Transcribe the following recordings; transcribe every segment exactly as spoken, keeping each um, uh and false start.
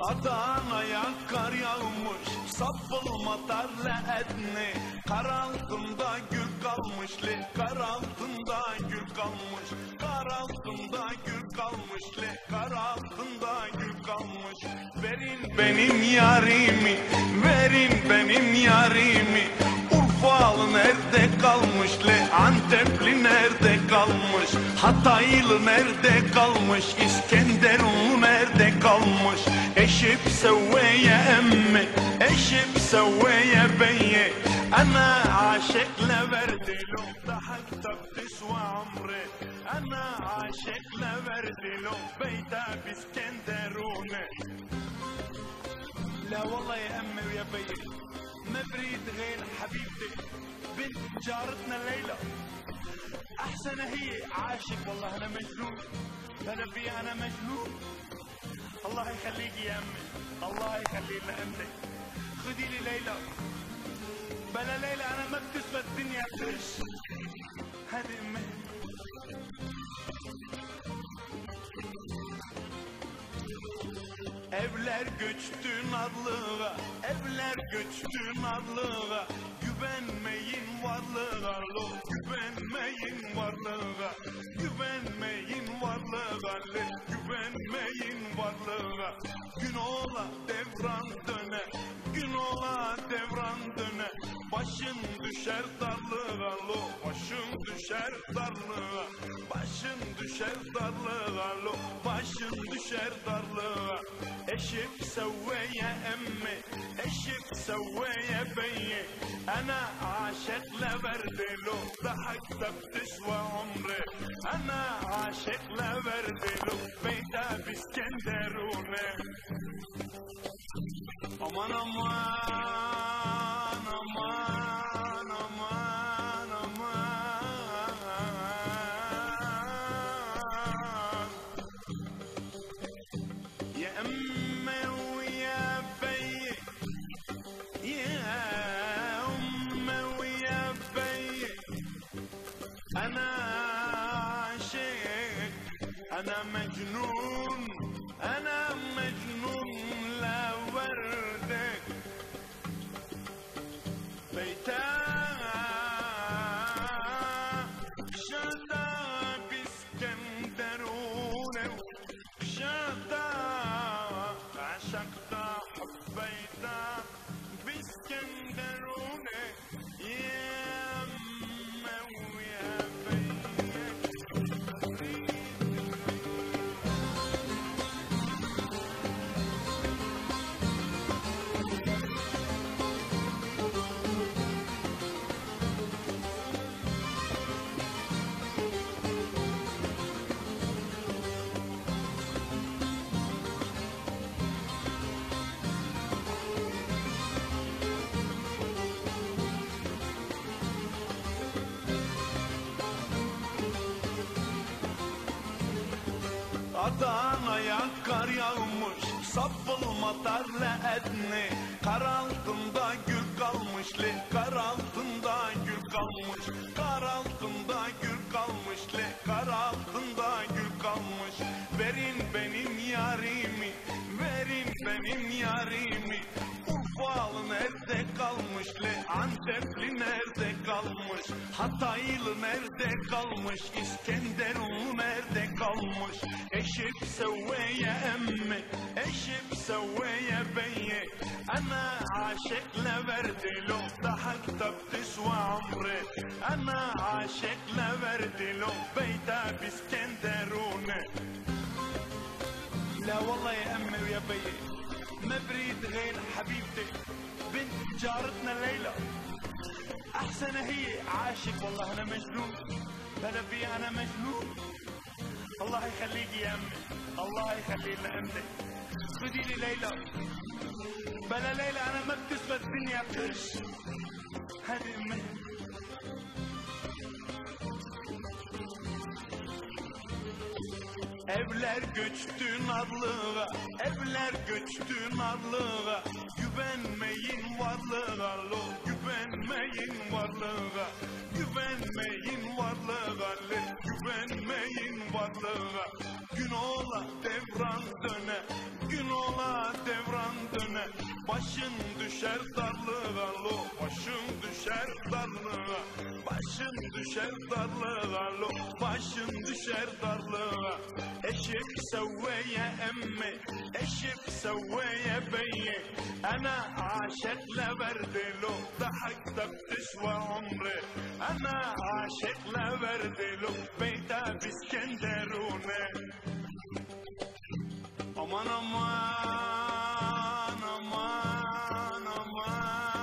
Adana'ya kar yağmış, sapılmadarla etni. Kar altında gül kalmış, le kar altında gül kalmış. Kar altında gül kalmış, le kar altında gül kalmış. Verin benim yarimi, verin benim yarimi. Urfalı nerede kalmış, le Antepli nerede kalmış. Hatay'lı nerede kalmış, İskenderunlu nerede kalmış. ايش بسوي يا امي ايش بسوي يا بيي انا عاشق لورد لو ضحكت بتسوى عمري انا عاشق لورد لو بيتها باسكندروني لا والله يا امي ويا بيي ما بريد غير حبيبتي بنت جارتنا ليلى احسن هي عاشق والله انا مجنون انا بيها انا مجنون الله يخليك يا امي الله يخليك لانت خدي لي ليلى بلا ليلى انا ما بتسوى الدنيا قرش هذه امي Evler göçtü narlığa, evler göçtü narlığa. Güvenmeyin varlığa, lo güvenmeyin varlığa. Güvenmeyin varlığa, le güvenmeyin varlığa. Gün ola devran döne, gün ola devran döne. Başın düşer darlığa, lo başın düşer darlığa. Başın düşer darlığa, lo başın düşer darlığa. ايش بسوي يا امي ايش بسوي يا بيي انا عاشق لورد لو ضحكت بتسوى عمري انا عاشق لورد لو بيتها باسكندروني امان امان امان امان امان يا امي أنا عاشق أنا مجنون أنا مجنون لا وردك بيتها شدا باسكندروني شدا عشقتها حبيتها باسكندروني Adana'ya kar yağmış, sapılmadarla etni. Kar altında gül kalmış, le kar altında gül kalmış. Kar altında gül kalmış, le kar altında gül kalmış. Verin benim yarimi, verin benim yarimi. Urfalı nerede kalmış, le Antepli nerede kalmış. Hatay'lı nerede kalmış, İskenderunlu nerede kalmış. ايش بسوي يا امي ايش بسوي يا بيي انا عاشق لورد لو ضحكت بتسوى عمري انا عاشق لورد لو بيتها باسكندروني لا والله يا امي ويا بيي ما بريد غير حبيبتي بنت جارتنا ليلى احسن هي عاشق والله انا مجنون بلا بيها انا مجنون الله يخليك يا امي الله يخليك لانت خدي لي ليلى بلا ليلى انا ما بتسوى الدنيا قرش هذه امي Evler göçtü narlığa, evler göçtü narlığa. Güvenmeyin varlığa, lo güvenmeyin varlığa. Güvenmeyin varlığa, le güvenmeyin varlığa. Gün ola devran döne, gün ola devran Başın düşer darlığa lo, başın düşer darlığa. Başın düşer darlığa lo, başın düşer darlığa. Eşek سوية أمي ايشك سوية بيي أنا عاشق لبرد له ضحكت بتسوى عمري أنا عاشق لبرد له بيتها باسكندرونة أمان أمان أمان أمان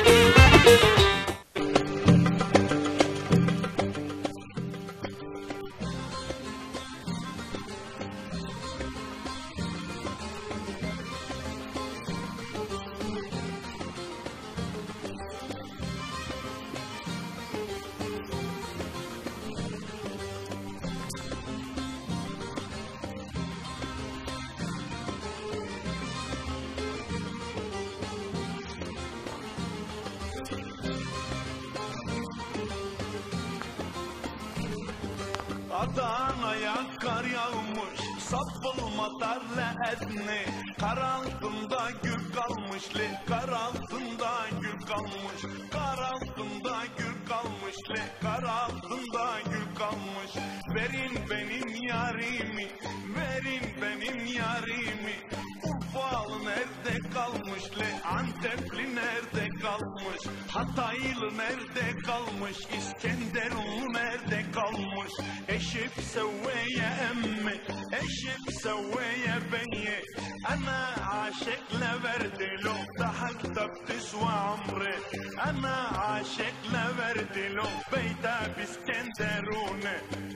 Adana'ya kar yağmış, sapıl matarla etni. Kar altında gül kalmış le, kar altında gül kalmış. Kar altında gül kalmış le, kar altında gül kalmış. Verin benim yarimi, verin benim yarimi. Urfalı nerede kalmış le, Antepli nerede kalmış? Hatay'lı nerede kalmış, İskenderunlu nerede kalmış? ايش بسوي يا امي ايش بسوي يا بني انا عاشق لبرد له ضحكت بتسوى عمري انا عاشق لبرد له بيتها باسكندرونه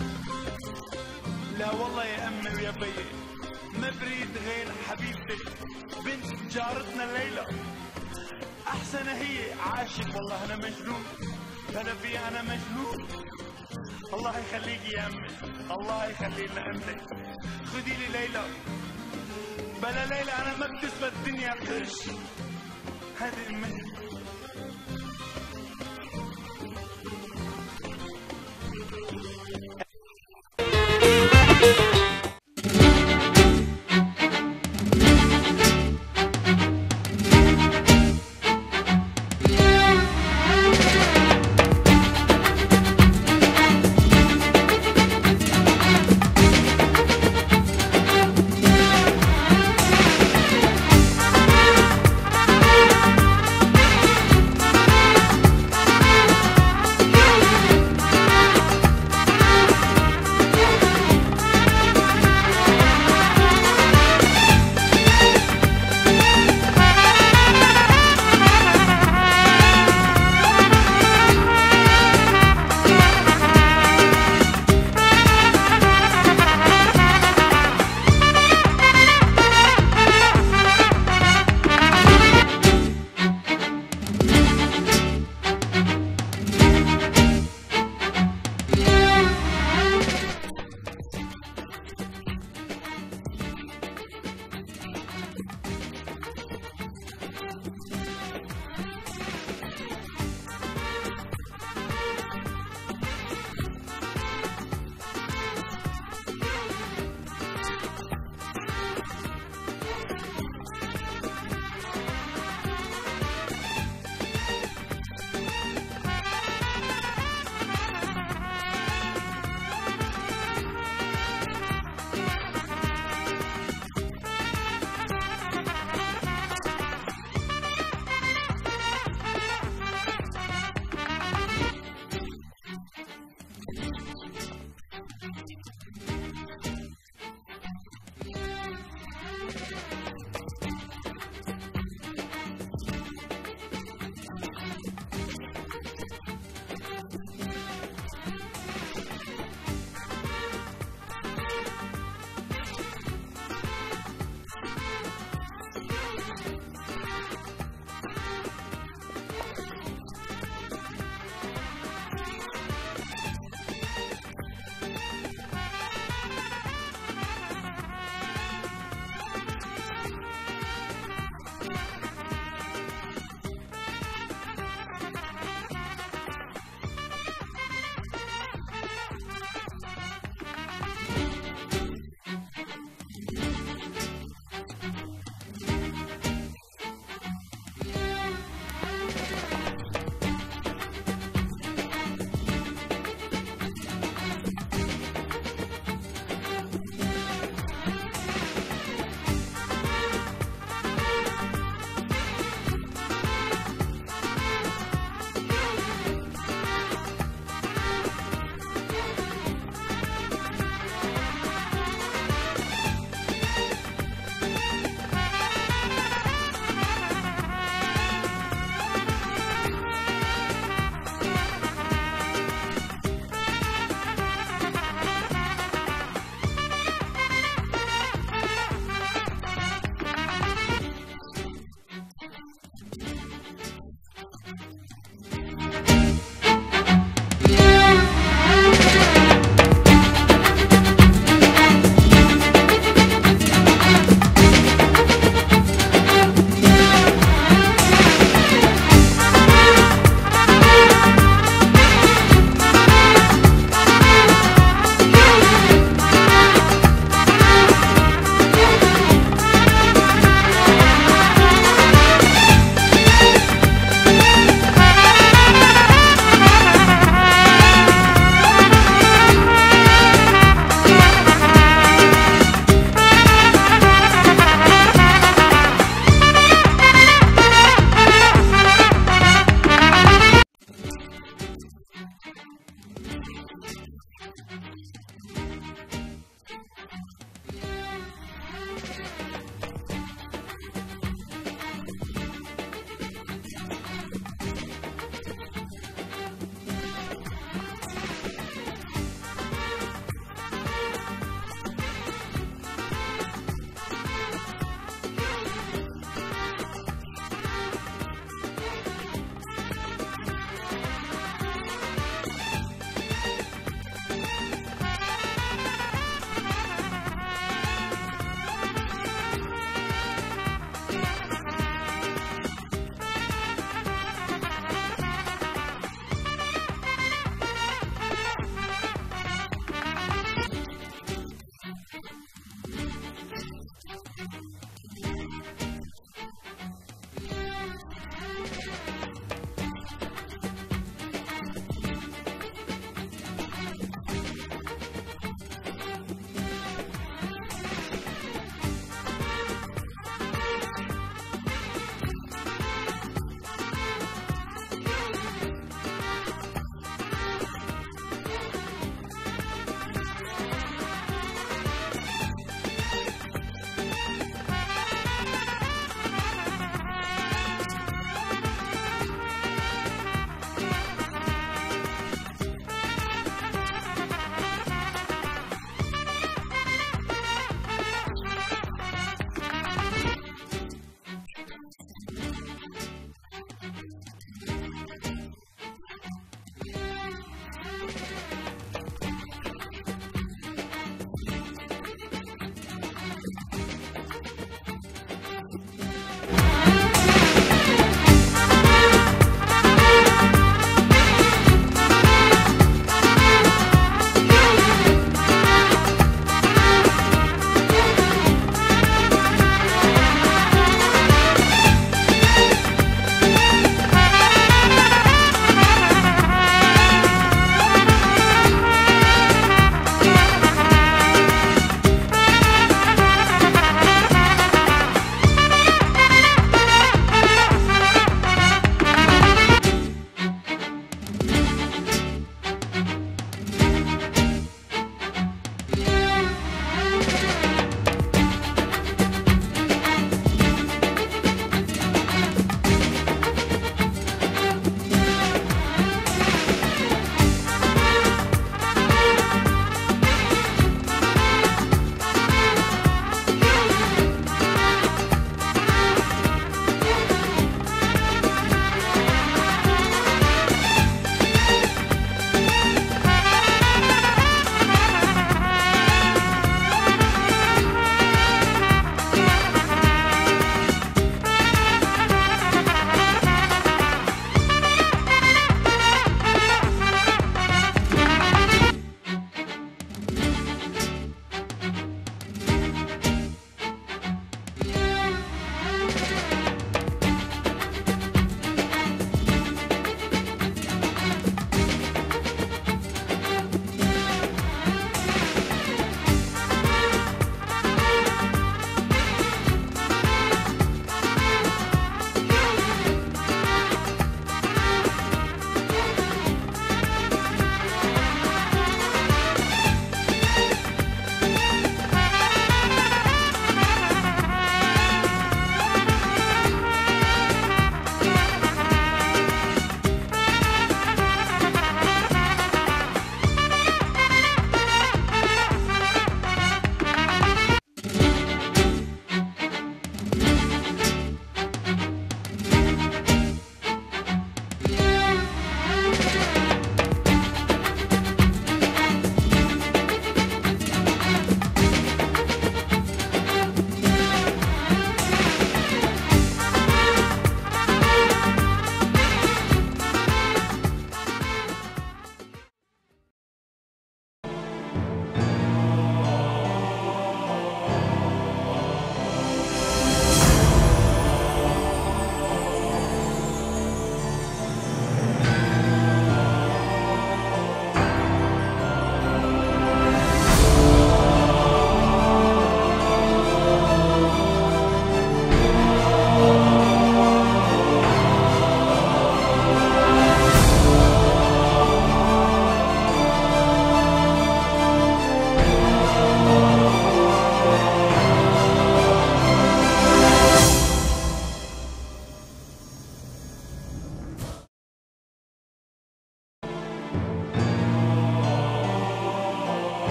لا والله يا امي ويا بيي ما بريد غير حبيبتي بنت جارتنا ليلى احسن هي عاشق والله انا مجنون انا فيها انا مجنون الله يخليك يا امي الله يخلي لنا امي خدي لي ليلى بلا ليلى انا ما بتسوى الدنيا قرش هذه امي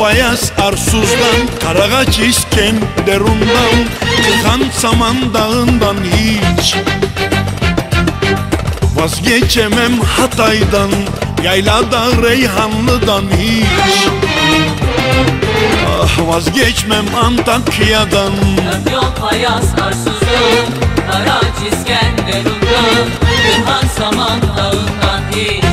Fayas Arsuz'dan, Karagaç İskenderun'dan, Kıkan Saman Dağı'ndan hiç vazgeçemem Hatay'dan, Yaylada Reyhanlı'dan hiç ah vazgeçmem Antakya'dan. Yol Fayas Arsuz'dan, Karaç İskenderun'dan, Kıkan Saman Dağı'ndan hiç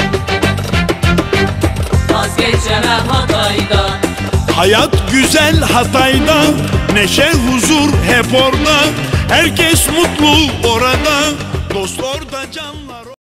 vazgeçemem Hatay'dan. Hayat güzel Hatay'da, neşe huzur hep orada, herkes mutlu orada, dost orada, canlar